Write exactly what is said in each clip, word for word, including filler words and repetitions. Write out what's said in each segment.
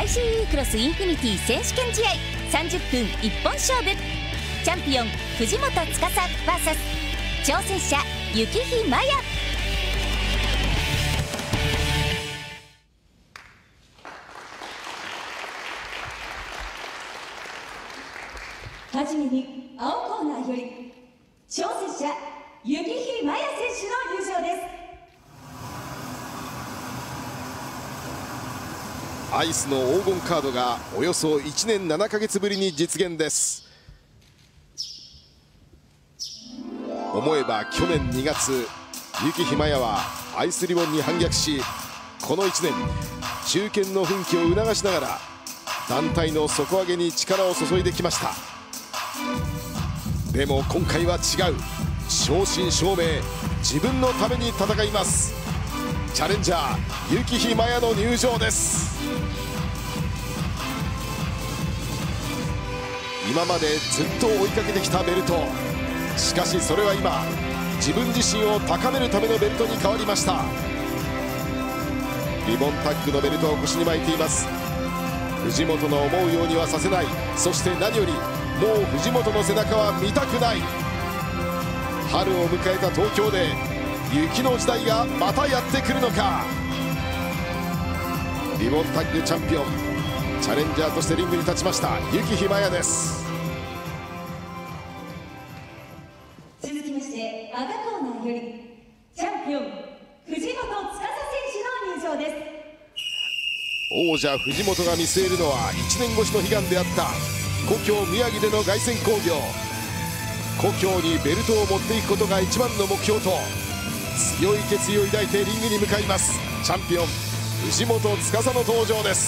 アイシーユー クロスインフィニティ選手権試合さんじゅっぷん一本勝負。チャンピオン藤本司 ブイエス 挑戦者幸日麻也。 はじめに青コーナーより挑戦者幸日麻也選手の入場です。 アイスの黄金カードがおよそいちねんななかげつぶりに実現です。思えば去年にがつ、幸日麻也はアイスリボンに反逆し、このいちねん中堅の奮起を促しながら団体の底上げに力を注いできました。でも今回は違う、正真正銘自分のために戦います。チャレンジャー幸日麻也の入場です。今までずっと追いかけてきたベルト、しかしそれは今自分自身を高めるためのベルトに変わりました。リボンタッグのベルトを腰に巻いています。藤本の思うようにはさせない、そして何よりもう藤本の背中は見たくない。春を迎えた東京で雪の時代がまたやってくるのか。リボンタッグチャンピオン、チャレンジャーとしてリングに立ちました幸日麻也です。 続きまして赤コーナーよりチャンピオン藤本司選手の入場です。 王者藤本が見据えるのはいちねん越しの悲願であった故郷宮城での凱旋興行。故郷にベルトを持っていくことが一番の目標と強い決意を抱いてリングに向かいます。チャンピオン藤本司の登場です。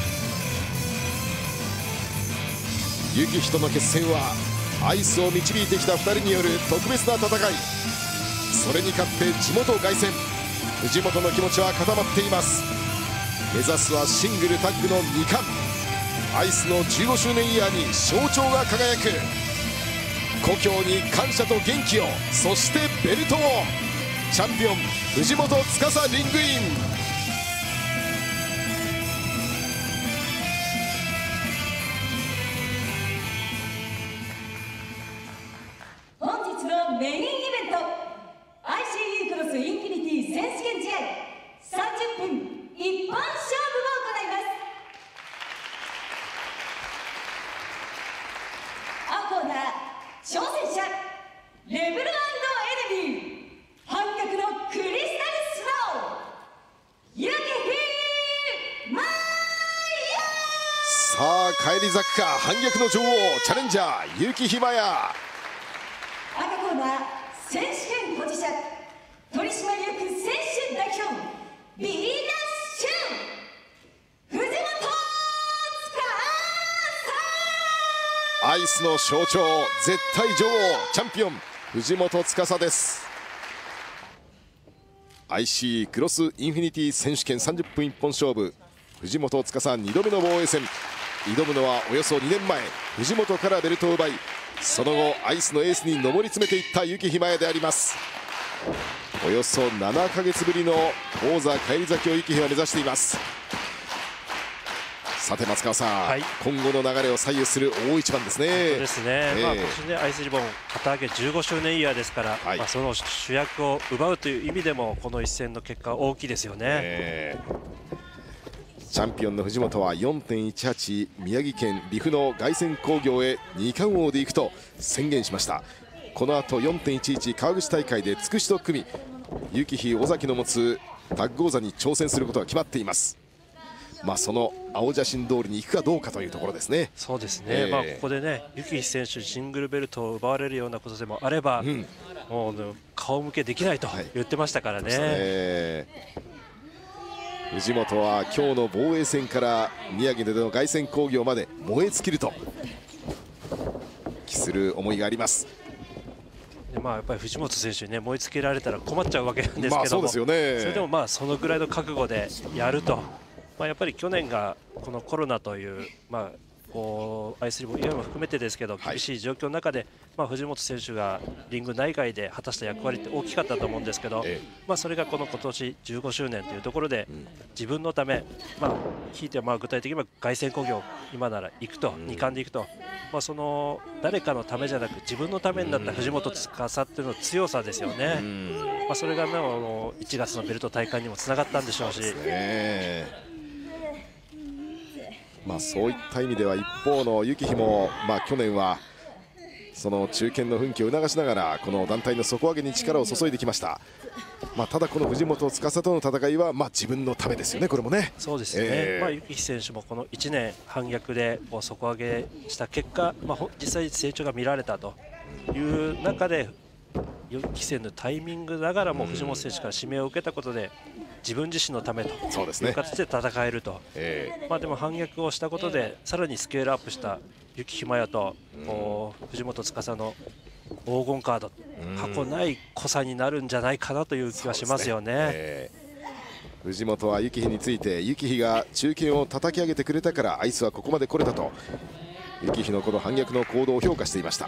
幸日との決戦はアイスを導いてきたふたりによる特別な戦い。それに勝って地元凱旋、藤本の気持ちは固まっています。目指すはシングルタッグのに冠、アイスのじゅうごしゅうねんイヤーに象徴が輝く。故郷に感謝と元気を、そしてベルトを。チャンピオン藤本司リングイン。 メインイベント アイシーユー クロスインフィニティ選手権試合さんじゅっぷん一本勝負を行います。青コーナー挑戦者レブル&エネミー反逆のクリスタルスロー幸日麻也。 さあ返り咲くか、反逆の女王チャレンジャー幸日麻也。 赤コーナー選手権保持者取締役選手代表ビーナッシュ藤本司。 アイスの象徴、絶対女王チャンピオン藤本司です。 アイシー クロスインフィニティ選手権さんじゅっぷん一本勝負、藤本司にどめの防衛戦。挑むのはおよそにねんまえ藤本からベルトを奪い、その後アイスのエースに上り詰めていった幸日麻也であります。およそななかげつぶりの王座返り咲きを幸日は目指しています。さて松川さん、はい、今後の流れを左右する大一番ですね。 そうですね、えーまあ、今年ねアイスリボン旗揚げじゅうごしゅうねんイヤーですから、はい、まあその主役を奪うという意味でもこの一戦の結果は大きいですよね。えーチャンピオンの藤本は よんてんいちはち 宮城県利府の凱旋興行へに冠王で行くと宣言しました。この後 よんてんいちいち 川口大会でつくしと組み、幸日尾崎の持つタッグ王座に挑戦することが決まっています。まあその青写真通りに行くかどうかというところですね。 そうですね、えー、まあここでね幸日選手シングルベルトを奪われるようなことでもあれば、うん、もう顔向けできないと言ってましたからね。はい藤本は今日の防衛戦から宮城での凱旋興行まで燃え尽きると期する思いがあります。 でまあ、やっぱり藤本選手に、ね、燃え尽きられたら困っちゃうわけなんですけども、 そうですよね、 それでもまあそのぐらいの覚悟でやると、まあ、やっぱり去年がこのコロナという、まあ、こうアイスリボン以外も含めてですけど厳しい状況の中でまあ、藤本選手がリング内外で果たした役割って大きかったと思うんですけど、 ええ、 まあ、それがこの今年じゅうごしゅうねんというところで、自分のため、まあ、聞いてまあ具体的には凱旋興行今なら行くと、に冠で行くと、まあ、その誰かのためじゃなく自分のためになった藤本司っていうの強さですよね。まあ、それが、ね、あのいちがつのベルト大会にもつながったんでしょうし。 まあ、そういった意味では一方の幸碑も、まあ、去年はその中堅の奮起を促しながらこの団体の底上げに力を注いできました。まあ、ただこの藤本司との戦いはまあ自分のためですよね、これもね。 そうですね、えーまあ、幸碑選手もこのいちねん反逆でこう底上げした結果、まあ、実際成長が見られたという中で幸碑戦のタイミングながらも藤本選手から指名を受けたことで自分自身のためという形で戦えると、えーまあ、でも反逆をしたことでさらにスケールアップした幸碑麻也と、うん、藤本司の黄金カード、過去ない濃さになるんじゃないかなという気がしますよね。えー、藤本は幸碑について幸碑が中堅を叩き上げてくれたからアイスはここまで来れたと幸碑のこの反逆の行動を評価していました。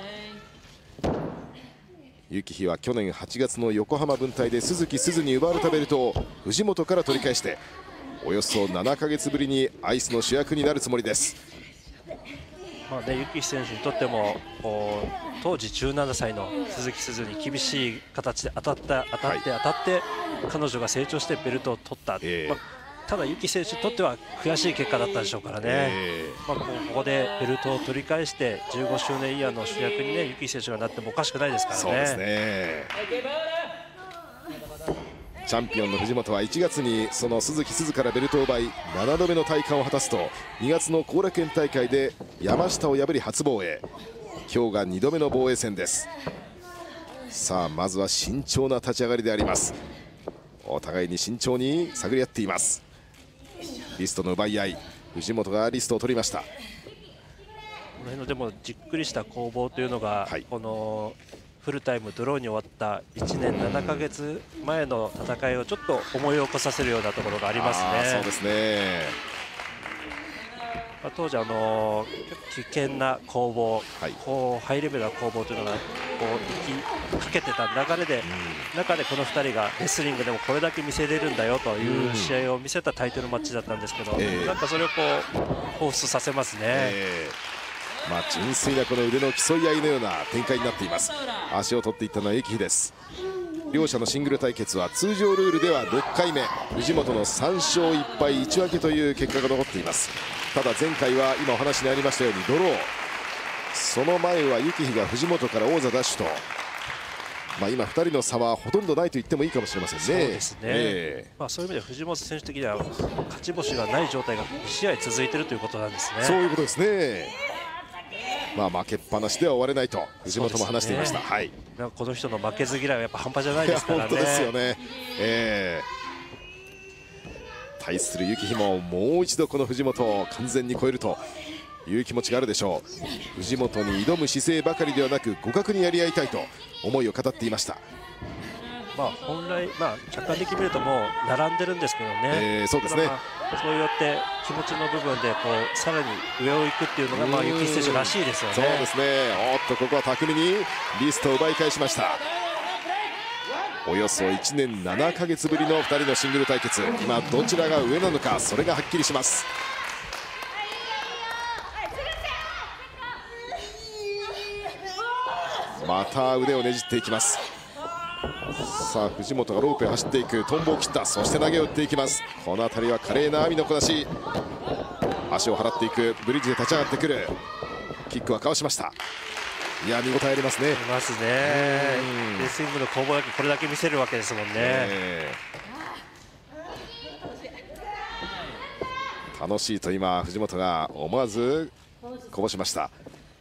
幸碑は去年はちがつの横浜分隊で鈴木鈴に奪われたベルトを藤本から取り返しておよそななかげつぶりにアイスの主役になるつもりです。 まあね、幸碑選手にとっても当時じゅうななさいの鈴木鈴に厳しい形で当たった当たって当たって、はい、彼女が成長してベルトを取った、えーまあ、ただ幸碑選手にとっては悔しい結果だったでしょうからね、えーまあ、ここでベルトを取り返してじゅうごしゅうねんイヤーの主役にね幸碑選手がなってもおかしくないですからね。 そうですね。チャンピオンの藤本はいちがつにその鈴木鈴からベルトを奪いななどめの戴冠を果たすとにがつの後楽園大会で山下を破り初防衛、今日がにどめの防衛戦です。さあまずは慎重な立ち上がりであります。お互いに慎重に探り合っています。リストの奪い合い、藤本がリストを取りました。この辺のでもじっくりした攻防というのが、はい、このフルタイムドローに終わったいちねんななかげつまえの戦いをちょっと思い起こさせるようなところがありますね。 そうですね。 まあ、当時あの危険な攻防、はい、こうハイレベルな攻防というのがこう行きかけてた流れで、うん、中でこのふたりがレスリングでもこれだけ見せれるんだよという試合を見せたタイトルマッチだったんですけど、えー、なんかそれをこう彷彿させますね。えーまあ、純粋なこの腕の競い合いのような展開になっています。足を取っていったのは幸碑です。両者のシングル対決は通常ルールではろっかいめ、藤本のさんしょういっぱいいち分けという結果が残っています。ただ前回は今お話にありましたようにドロー、その前は幸碑が藤本から王座奪取と、まあ、今ふたりの差はほとんどないと言ってもいいかもしれませんね。そうですね、えーまあ、そういう意味では藤本選手的には勝ち星がない状態がに試合続いているということなんですね。 そういうことですね。まあ負けっぱなしでは終われないと藤本も話していました。はい、 なんかこの人の負けず嫌いはやっぱ半端じゃないですからね。 本当ですよね。えー、対する幸碑ももう一度この藤本を完全に超えるという気持ちがあるでしょう。藤本に挑む姿勢ばかりではなく互角にやり合いたいと思いを語っていました。 まあ本来、まあ、客観的に見るともう並んでるんですけどね、 えー、そうですね、 まあ、そうやって気持ちの部分でこうさらに上を行くっていうのがまあ幸碑選手らしいですよね。 そうですね。おっとここは巧みにリストを奪い返しました。およそいちねんななかげつぶりのふたりのシングル対決、今どちらが上なのかそれがはっきりします。また腕をねじっていきます。さあ藤本がロープへ走っていく、トンボを切った、そして投げを打っていきます。この辺りは華麗な網のこなし、足を払っていく、ブリッジで立ち上がってくる、キックはかわしました。いや見応えありますね。 ありますね。レスリングの攻防だけこれだけ見せるわけですもんね。えー、楽しいと今藤本が思わずこぼしました。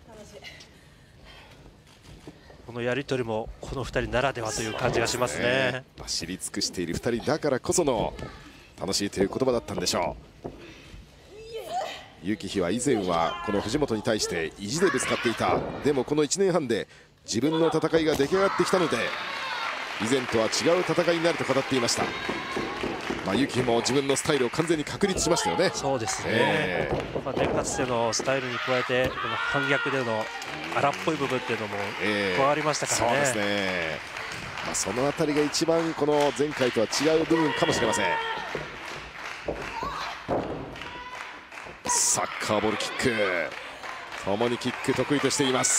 このやり取りもこのふたりならではという感じがしますね。 知り尽くしているふたりだからこその楽しいという言葉だったんでしょう。幸碑は以前はこの藤本に対して意地でぶつかっていた。でもこのいちねんはんで自分の戦いが出来上がってきたので以前とは違う戦いになると語っていました。 まあ、ユキヒも自分のスタイルを完全に確立しましたよね。 そうですね、えーまあね、かつてのスタイルに加えてこの反逆での荒っぽい部分っていうのも加わりましたからね、 えー、そうですね、まあ、そのあたりが一番この前回とは違う部分かもしれません。サッカーボールキック、ともにキック得意としています。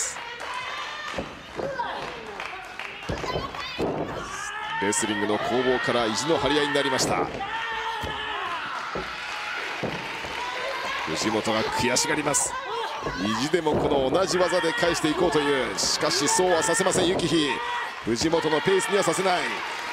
レスリングの攻防から意地の張り合いになりました。藤本が悔しがります。意地でもこの同じ技で返していこうという、しかしそうはさせませんユキヒ。藤本のペースにはさせない。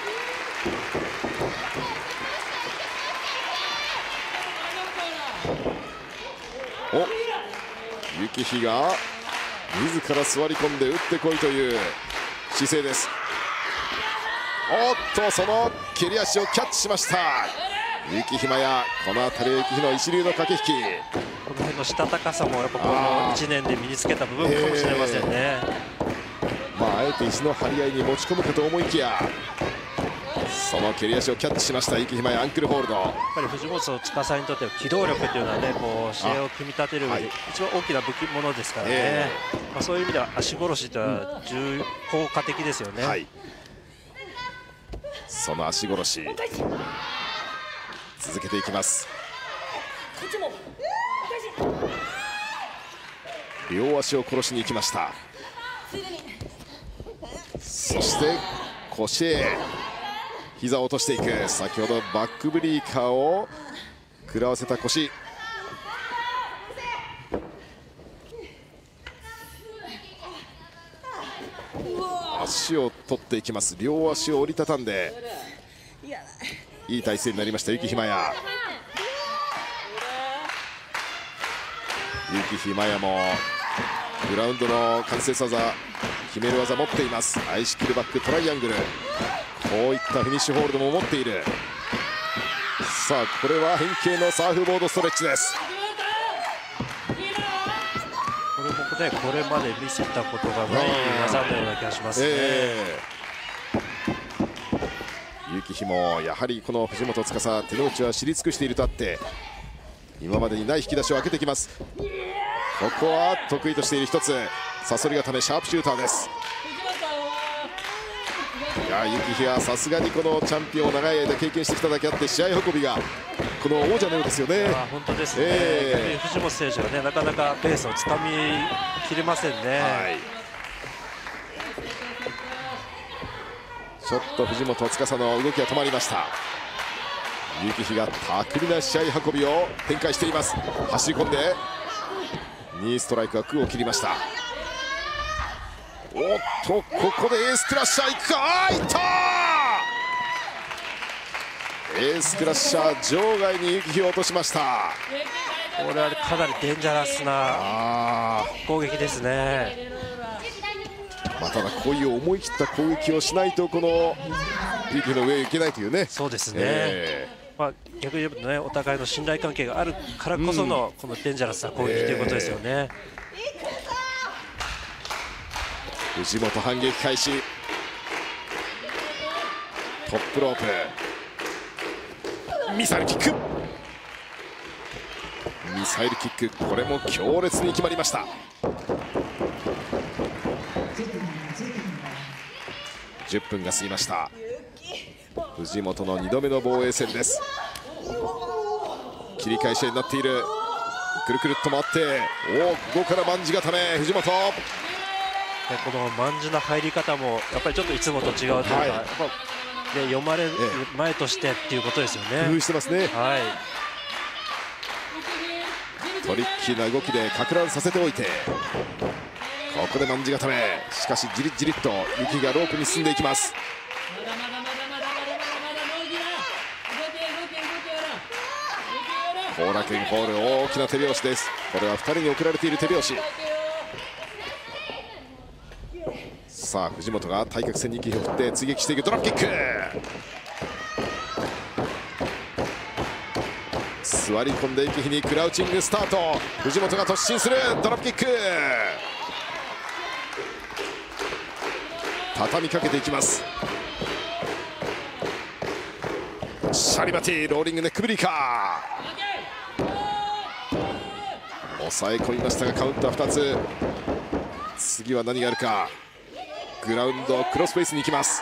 お、ユキヒが自ら座り込んで打ってこいという姿勢です。おっと、その蹴り足をキャッチしました。ユキヒマヤ、この辺りユキヒの一流の駆け引き、 この辺のしたたかさもやっぱこのいちねんで身につけた部分かもしれませんね。 えー、まあ、あえて石の張り合いに持ち込むかと思いきや、その蹴り足をキャッチしましたユキヒマヤ、アンクルホールド。やっぱり藤本司にとっては機動力というのはね、こう試合を組み立てる上で一番大きな武器ものですからね、えー、まあそういう意味では足殺しというのは重効果的ですよね。はい、 その足殺し続けていきます。両足を殺しに行きました。そして腰へ膝を落としていく。先ほどバックブリーカーを食らわせた腰。足を取っていきます。両足を折りたたんでいい体勢になりましたユキヒマヤ。ユキヒマヤもグラウンドの関節技、決める技持っています。アイシキルバックトライアングル、こういったフィニッシュホールドも持っている。さあこれは変形のサーフボードストレッチです。 これもね、これまで見せたことがない技のような気がしますね。えー、ユキヒもやはりこの藤本司、手の内は知り尽くしているとあって今までにない引き出しを開けてきます。ここは得意としている一つ、サソリ固めシャープシューターです。いや、ユキヒはさすがにこのチャンピオンを長い間経験してきただけあって試合運びがこの王者のようですよね。 あ、本当ですね、えー、藤本選手はね、なかなかペースをつかみきれませんね。はい、 ちょっと藤本司の動きが止まりました。ユキヒが巧みな試合運びを展開しています。走り込んでにストライクが空を切りました。おっと、ここでエースクラッシャーいくか。あー、いったー。エースクラッシャー場外にユキヒを落としました。 これはかなりデンジャラスな攻撃ですね。 まあ、ただこういう思い切った攻撃をしないとこのユキヒの上へ行けないというね。 そうですね、えーまあ、逆に言うとね、お互いの信頼関係があるからこそのこのデンジャラスな攻撃ということですよね。えー、 藤本反撃開始。トップロープ、ミサイルキック、ミサイルキック、これも強烈に決まりました。じゅっぷんが過ぎました。藤本のにどめの防衛戦です。切り返しになっている。くるくるっと回って、おお、ここから万字固め藤本。 この万字の入り方もやっぱりちょっといつもと違うというか、はい、やっぱで読まれる前としてっていうことですよね。 工夫してますね。はい、トリッキーな動きでか乱させておいて、ここで万字固め。しかしじりじりっとユキがロープに進んでいきます。後楽園ホール、大きな手拍子です。これはふたりに送られている手拍子。さあ藤本が対角線に息を振って追撃していく。ドラップキック、座り込んで息にクラウチングスタート。藤本が突進する。ドラップキック、畳みかけていきます。しカリバティローリングネックブリーカー抑え込みましたがカウンターふたつ。次は何があるか。グラウンドクロスペースに行きます。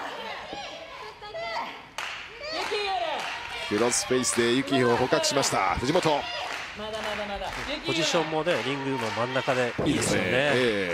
クロスペースでユキヒを捕獲しました藤本。 ポジションもねリングの真ん中でいいですよね。え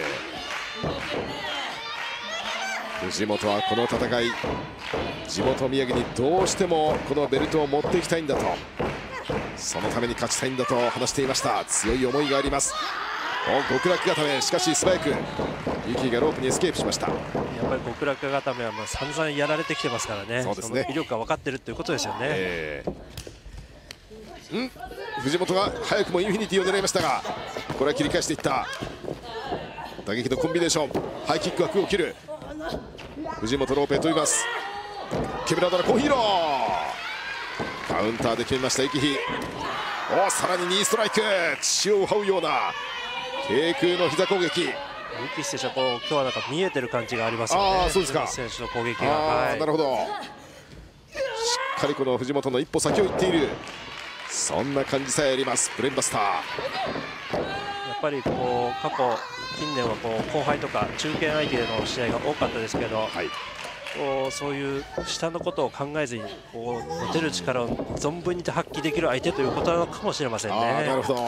ー、藤本はこの戦い地元宮城にどうしてもこのベルトを持っていきたいんだと、そのために勝ちたいんだと話していました。強い思いがあります。お極楽固め、しかし素早くユキがロープにエスケープしました。 やっぱり極楽固めはまあ散々やられてきてますからね。そうですね、その威力が分かってるということですよね。えー、ん藤本が早くもインフィニティを狙いましたが、これは切り返していった。打撃のコンビネーション、ハイキック枠を切る藤本。ロープへ飛びます。ケブラドラコーヒーローカウンターで決めましたユキヒ。おさらににストライク、血を這うような低空の膝攻撃。ユキ選手はこう今日はなんか見えてる感じがありますよね。 ああそうですか。 選手の攻撃が、 はい、なるほど。しっかりこの藤本の一歩先を行っている、そんな感じさえありますブレンバスター。 やっぱりこう過去近年はこう後輩とか中堅相手の試合が多かったですけど、はい、こうそういう下のことを考えずにこう持てる力を存分に発揮できる相手ということなのかもしれませんね。 あなるほど。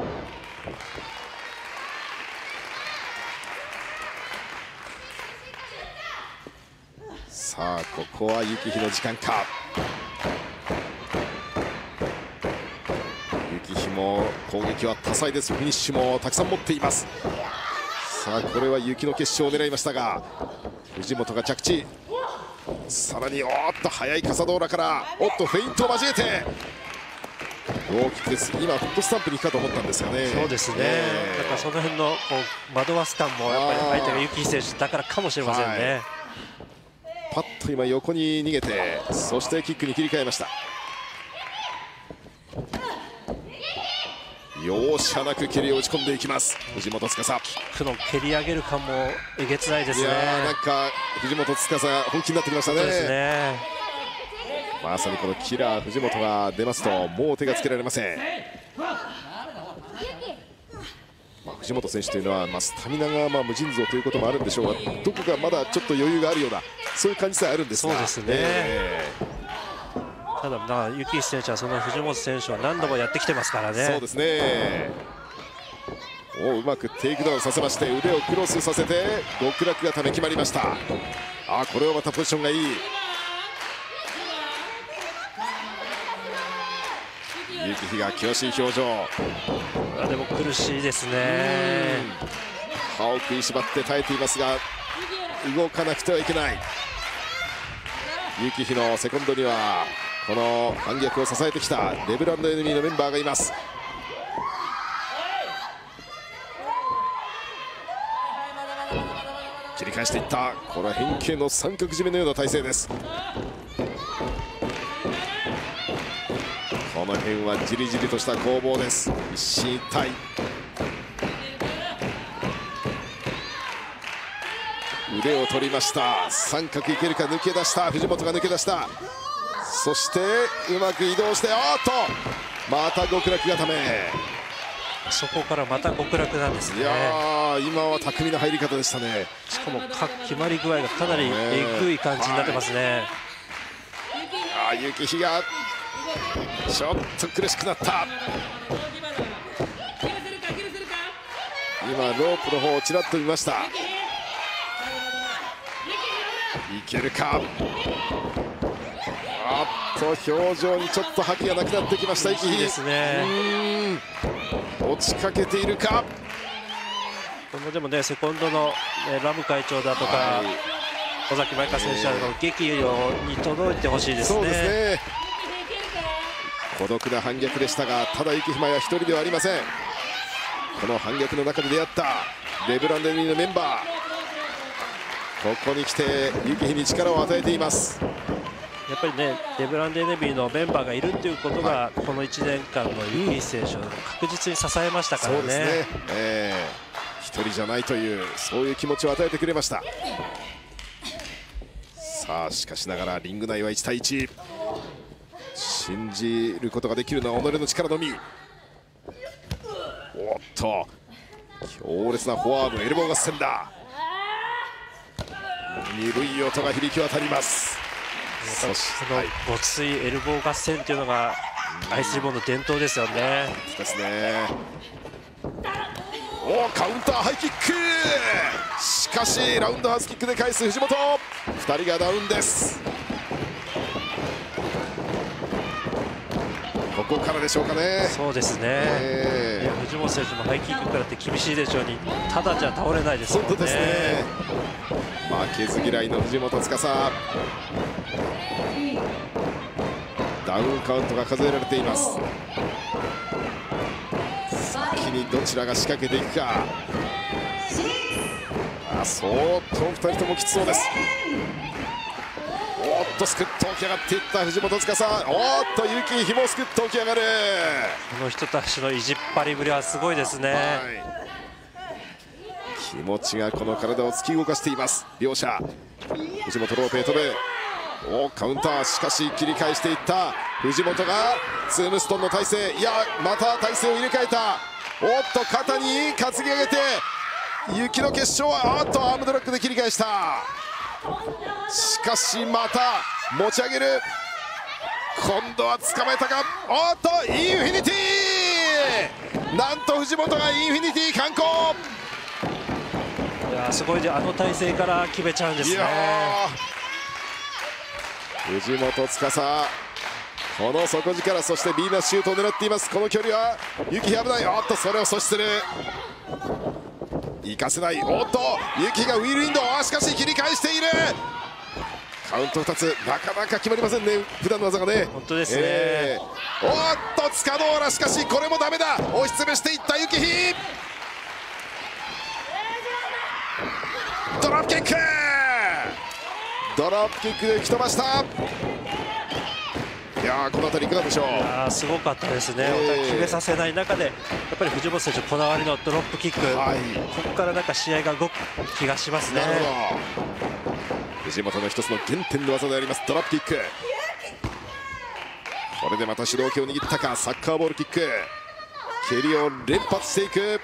さあここはユキヒの時間か。ユキヒも攻撃は多彩です。フィニッシュもたくさん持っています。さあこれは雪の決勝を狙いましたが藤本が着地、さらにおっと速い傘道路からおっとフェイントを交えて大きくです。今フットスタンプに行くかと思ったんですがね。 そうですね、えー、だからその辺のこう惑わす感もやっぱり相手がユキヒ選手だからかもしれませんね。はい、 パッと今横に逃げて、そしてキックに切り替えました。容赦なく蹴りを打ち込んでいきます藤本司。キックの蹴り上げる感もえげつないですね。 いやーなんか藤本司本気になってきましたね。そうですね、まさにこのキラー藤本が出ますともう手がつけられません。まあ、藤本選手というのは、まあ、スタミナがまあ無尽蔵ということもあるんでしょうが、どこかまだちょっと余裕があるようなそういう感じさえあるんですが。 そうですね、えー、ただまあユキヒ選手はその藤本選手を何度もやってきてますからね。 そうですね。おうまくテイクダウンさせまして腕をクロスさせて極楽固め決まりました。あこれはまたポジションがいい。ユキヒが険しい表情。 あでも苦しいですね。 歯を食いしばって耐えていますが動かなくてはいけない。ユキヒのセコンドにはこの反逆を支えてきたレブランドエネミーのメンバーがいます。切り返していった。これは変形の三角締めのような体勢です。この辺はじりじりとした攻防です。一進一退。腕を取りました。三角いけるか。抜け出した。藤本が抜け出した。そしてうまく移動しておっとまた極楽固め。 そこからまた極楽なんですね。 いやー今は巧みな入り方でしたね。 しかもか決まり具合がかなりえぐい感じになってますね。 あユキヒがちょっと苦しくなった。今ロープの方をちらっと見ました。いけるか。あっと表情にちょっと覇気がなくなってきましたユキヒ。 いいですね。 落ちかけているか。 でもねセコンドの、ね、ラム会長だとか、はい、尾崎舞香選手の激励に届いてほしいですね。 そうですね。孤独な反逆でしたがただユキヒは一人ではありません。この反逆の中で出会ったレブランドエネミーのメンバー、ここに来てユキヒに力を与えています。 やっぱりねレブランドエネミーのメンバーがいるということが、はい、このいちねんかんのユキヒ選手を確実に支えましたからね。 そうですね、えー、一人じゃないというそういう気持ちを与えてくれました。さあしかしながらリング内はいち対いち。し信じることができるのは己の力のみ。おっと強烈なフォアアームエルボー合戦だ。鈍い音が響き渡ります。 そしてはい、ごついエルボー合戦というのがアイスリボンの伝統ですよね。 ですね。おカウンターハイキック、しかしラウンドハウスキックで返す藤本。ふたりがダウンです。ここからでしょうかね。 そうですね、えー、いや藤本選手もハイキックからって厳しいでしょうに、ただじゃ倒れないですもんね。 本当ですね。負けず嫌いの藤本司。ダウンカウントが数えられています。先にどちらが仕掛けていくか。あ相当ふたりともきつそうです。おっとすくっと起き上がっていった藤本司。おっと結城もすくっと起き上がる。 この人たちの意地っ張りぶりはすごいですね、はい、 気持ちがこの体を突き動かしています両者。藤本ローペイ飛ぶ。おカウンター、しかし切り返していった藤本がツームストンの体勢。いやまた体勢を入れ替えた。おっと肩に担ぎ上げて雪の決勝はおっとアームドラッグで切り返した。しかしまた持ち上げる。今度は捕まえたか。おっとインフィニティ、なんと藤本がインフィニティ完行。 いやすごいで、あの体勢から決めちゃうんですね。 藤本司この底力、そしてビーナスシュートを狙っています。この距離は雪危ない。おっとそれを阻止する。行かせない。おっと雪がウィールウィンドウ。あしかし切り返している。カウントふたつなかなか決まりませんね、普段の技がね。 本当ですね、 えー、おっと塚ノ浦、しかしこれもダメだ。押しつぶしていった雪日。ドロップキック、ドロップキックで吹き飛ばした。いやーこの辺りいかがでしょう。いやすごかったですね、えー、決めさせない中でやっぱり藤本選手こだわりのドロップキック、はい、ここからなんか試合が動く気がしますね。なるほど、藤本の一つの原点の技でありますドロップキック。これでまた主導権を握ったか。サッカーボールキック、蹴りを連発していく。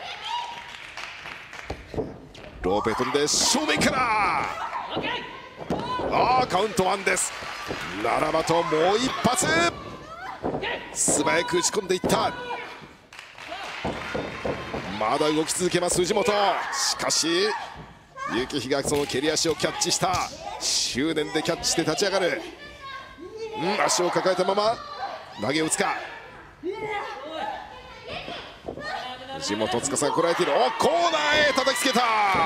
ローペ飛んで正面から、あーカウントワンです。ならばともう一発、素早く打ち込んでいった。まだ動き続けます藤本。しかし雪日がその蹴り足をキャッチした。執念でキャッチして立ち上がる。うん足を抱えたまま投げ打つか。藤本司がこらえている。おコーナーへ叩きつけた。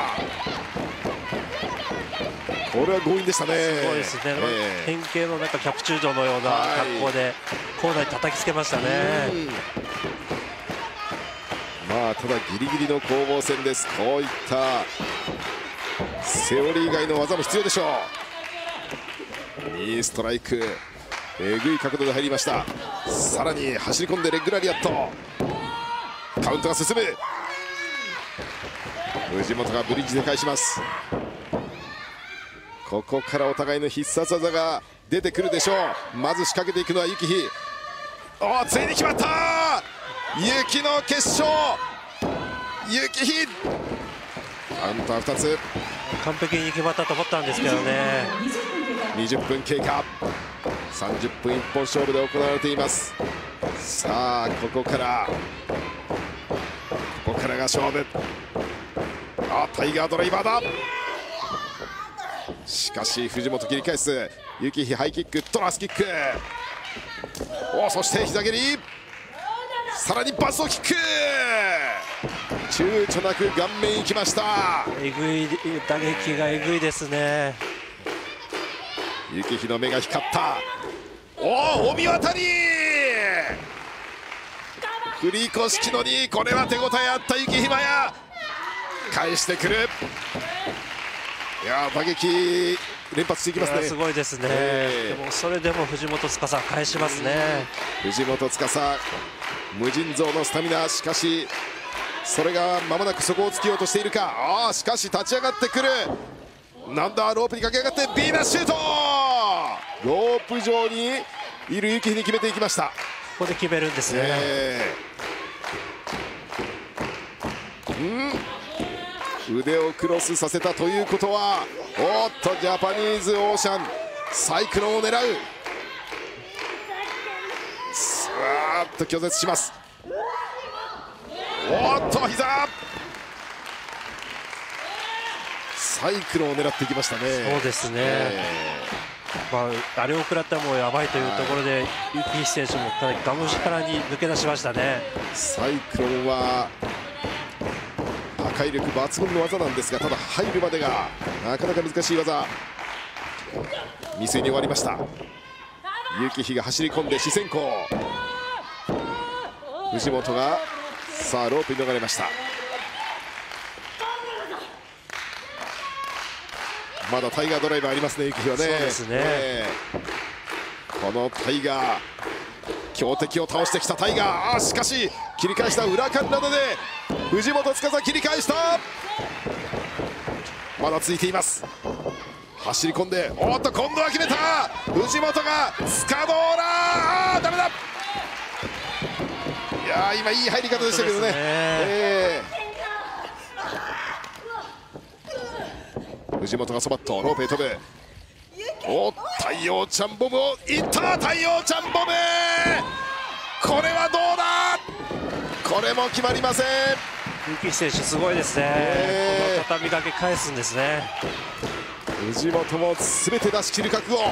これは強引でしたね。 すごいですね、えー、変形のなんかキャプチュードのような格好でコーナーに叩きつけましたね。 まあただギリギリの攻防戦です。こういったセオリー以外の技も必要でしょう。にストライク、えぐい角度で入りました。さらに走り込んでレッグラリアット、カウントが進む。藤本がブリッジで返します。ここからお互いの必殺技が出てくるでしょう。まず仕掛けていくのは雪日。おついに決まった。雪の決勝、雪日カウンターふたつ、 完璧に決まったと思ったんですけどね。 にじゅっぷん経過、さんじゅっぷん一本勝負で行われています。さあここからここからが勝負。あタイガードライバーだ。しかし藤本切り返す。雪日ハイキック、トラスキック、おそして膝蹴り、さらにバストキック、躊躇なく顔面いきました。 えぐい打撃がえぐいですね。 雪日の目が光った。おおお見渡り、振り越し木のに、これは手応えあった雪日麻也、返してくる。いや打撃連発していきますね。 すごいですね、えー、でもそれでも藤本司返しますね。 藤本司無尽蔵のスタミナ、しかしそれが間もなくそこを突きようとしているか。ああしかし立ち上がってくる。なんだロープに駆け上がってビーナスシュート、ロープ上にいる幸秀に決めていきました。 ここで決めるんですね、 えー、うん腕をクロスさせたということは、おっとジャパニーズオーシャンサイクロンを狙う。さーっと拒絶します。おっと膝サイクロンを狙っていきましたね。 そうですね、えー、まあ、あれを食らったらもうやばいというところで、幸秀選手もかなりがむしゃらに抜け出しましたね。 サイクロンは破壊力抜群の技なんですが、ただ入るまでがなかなか難しい技。未遂に終わりました。幸秀が走り込んで視線光、藤本がさあロープに逃れました。まだタイガードライバーありますね、幸秀はね。 そうですね、 えー、このタイガー強敵を倒してきたタイガー、あしかし切り返した裏カンナダで藤本司切り返した。まだついています。走り込んで、おっと今度は決めた。藤本がスカドーラー、ダメだ。いやー今いい入り方でしたけどね。えー、藤本がそばっとロープへ飛ぶ。お太陽ちゃんボムをいった。太陽ちゃんボム、これはどうだ。これも決まりません。 幸秀選手すごいですね、えー、この畳みかけ返すんですね。 藤本も全て出し切る覚悟。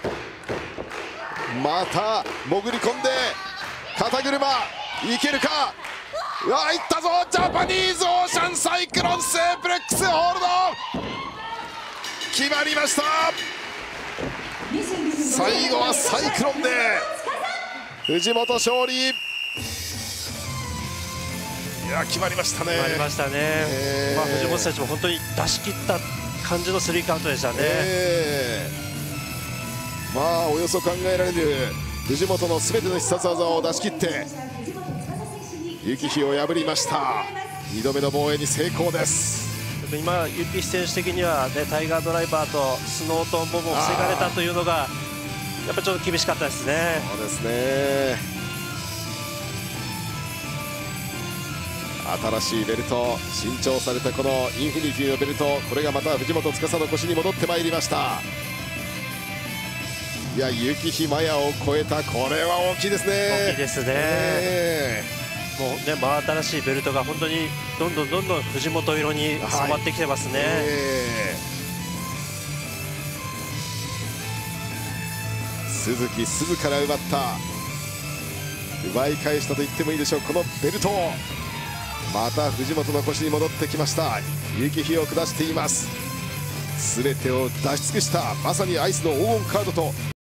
また潜り込んで肩車いけるか。うわいったぞ。ジャパニーズオーシャンサイクロンスープレックスホールド決まりました。最後はサイクロンで藤本勝利。いや決まりましたね。 決まりましたね、えーまあ、藤本選手も本当に出し切った感じのスリーカウントでしたね、えー、まあおよそ考えられる藤本の全ての必殺技を出し切って幸秀を破りました。にどめの防衛に成功です。 今幸秀選手的には、ね、タイガードライバーとスノートンボムを防がれたというのがやっぱちょっと厳しかったですね。 そうですね。新しいベルト、新調されたこのインフィニティのベルト、これがまた藤本司の腰に戻ってまいりました。いや幸秀麻也を超えた、これは大きいですね。 大きいですね、えー、もうね真新しいベルトが本当にどんどんどんどん藤本色に染まってきてますね、はい、えー、鈴木鈴から奪った奪い返したと言ってもいいでしょう、このベルト。また藤本の腰に戻ってきました。幸秀を下しています。全てを出し尽くした、まさにアイスの黄金カードと